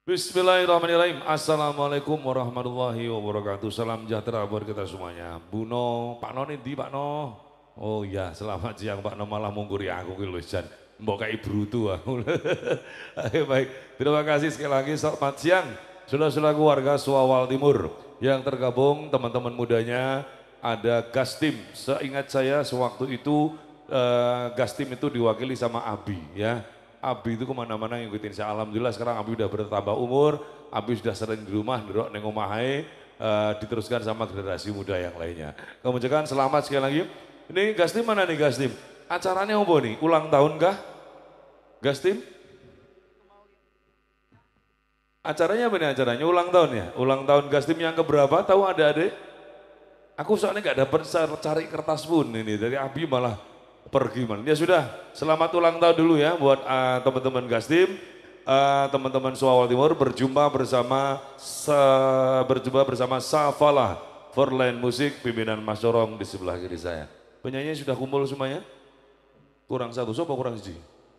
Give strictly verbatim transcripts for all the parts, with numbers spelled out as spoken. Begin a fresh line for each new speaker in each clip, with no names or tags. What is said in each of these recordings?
Bismillahirrahmanirrahim. Assalamualaikum warahmatullahi wabarakatuh. Salam sejahtera buat kita semuanya. Bu No, Pak No ini Pak No. Oh iya, selamat siang Pak No, malah mungkuri aku ki lho jan. Mbok kayak brutu aku. Oke, baik, terima kasih sekali lagi. Selamat siang. Saudara-saudaraku warga Suawal Timur yang tergabung, teman-teman mudanya ada Gastim. Seingat saya sewaktu itu eh, Gastim itu diwakili sama Abi ya. Abi itu kemana-mana ngikutin saya. Alhamdulillah sekarang Abi udah bertambah umur, Abi sudah sering di rumah, ngerok neng omahe, uh, diteruskan sama generasi muda yang lainnya. Kemudian selamat sekali lagi. Ini Gastim mana nih Gastim? Acaranya apa nih? Ulang tahun kah? Gastim? Acaranya apa nih acaranya? Ulang tahun ya? Ulang tahun Gastim yang keberapa? Tahu ada adik? Aku soalnya nggak dapat cari kertas pun ini dari Abi malah pergi man. Ya sudah, selamat ulang tahun dulu ya buat uh, teman-teman Gastim, uh, teman-teman Suawal Timur berjumpa bersama se, berjumpa bersama Safala Forland Musik pimpinan Mas Corong di sebelah kiri saya. Penyanyi sudah kumpul semuanya? Kurang satu, siapa kurang siji?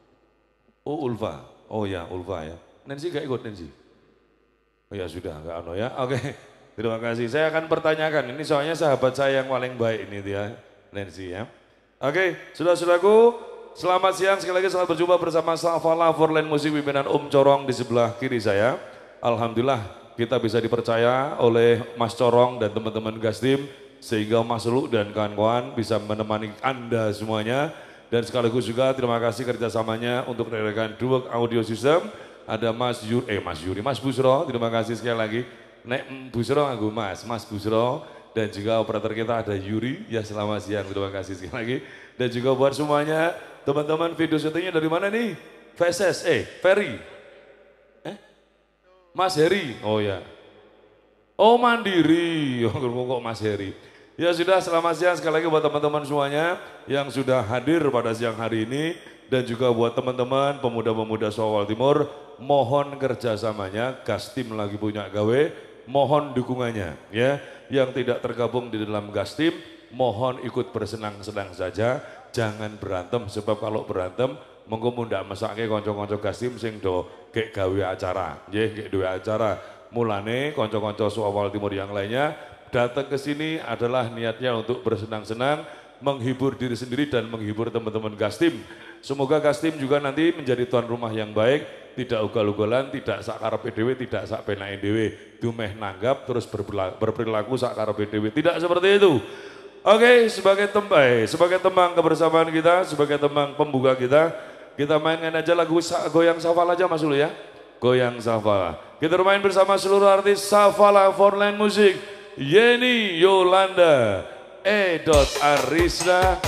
Oh Ulfa, oh ya Ulfa ya. Nancy gak ikut Nancy? Oh ya sudah, gak ano ya. Oke, terima kasih. Saya akan pertanyakan, ini soalnya sahabat saya yang paling baik ini dia, Nancy ya. Oke, saudara-saudaraku, selamat siang. Sekali lagi selamat berjumpa bersama Safala Forland Musik pimpinan Om Corong di sebelah kiri saya. Alhamdulillah kita bisa dipercaya oleh Mas Corong dan teman-teman Gastim sehingga Mas Lu dan kawan-kawan bisa menemani Anda semuanya. Dan sekaligus juga terima kasih kerjasamanya untuk rekan Duo Audio System. Ada Mas Yuri, eh Mas Yuri, Mas Busro, terima kasih sekali lagi. Nek Busro aku Mas, Mas Busro. Dan juga operator kita ada Yuri, ya selamat siang, terima kasih sekali lagi. Dan juga buat semuanya, teman-teman video syutingnya dari mana nih? V S S, eh Ferry, eh Mas Heri, oh ya. Oh Mandiri, oh kok Mas Heri. Ya sudah, selamat siang sekali lagi buat teman-teman semuanya yang sudah hadir pada siang hari ini. Dan juga buat teman-teman pemuda-pemuda Suawal Timur, mohon kerjasamanya, Gastim lagi punya gawe, mohon dukungannya ya. Yang tidak tergabung di dalam Gastim, mohon ikut bersenang-senang saja, jangan berantem sebab kalau berantem mengko mundak mesake kanca-kanca Gastim sing do gek gawe acara, nggih gek duwe acara. Mulane kanca-kanca Suawal Timur yang lainnya datang ke sini adalah niatnya untuk bersenang-senang, menghibur diri sendiri dan menghibur teman-teman Gastim. Semoga Gastim juga nanti menjadi tuan rumah yang baik, tidak ugal-ugalan, tidak sak karepe dhewe, tidak sak penake dhewe, dumeh nanggap terus berperilaku sak karepe dhewe. Tidak seperti itu. Oke, sebagai tembang, sebagai tembang kebersamaan kita, sebagai tembang pembuka kita, kita mainkan aja lagu Goyang Safala aja Mas Ulu ya. Goyang Safala. Kita bermain bersama seluruh artis Safala Forland Musik. Yeni Yolanda, E. Arisna,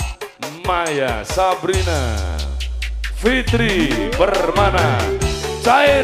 Maya Sabrina, Fitri Permana, Cair.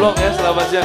Blok ya, selamat siang.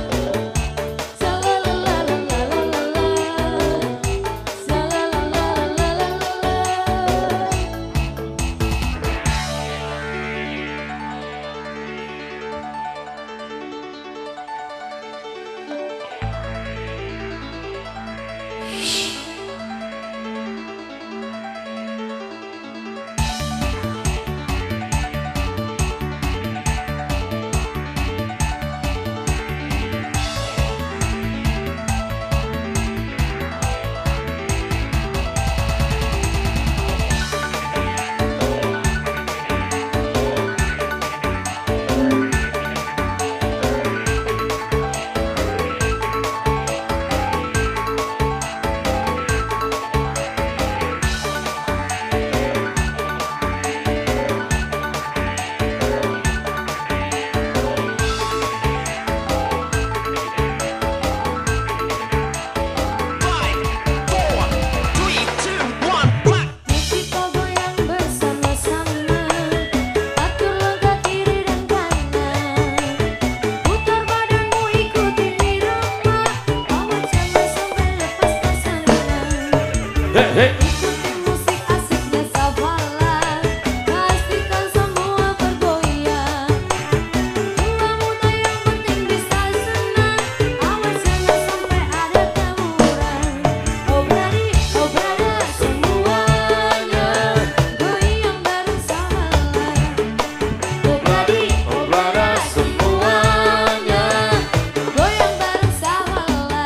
Hey, hey.
Musik asiknya Savala, pastikan semua bergoyang. Tua muda yang penting bisa senang, awas jangan sampai ada tawuran. Oh berani, oh brother semuanya, goyang bareng Savala. Oh berani, oh brother semuanya, goyang bareng Savala.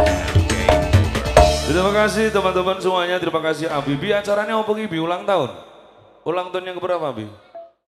Terima kasih teman-teman semuanya, terima kasih Abi. Bi acaranya apa Bi? Ulang tahun? Ulang tahun yang keberapa Bi?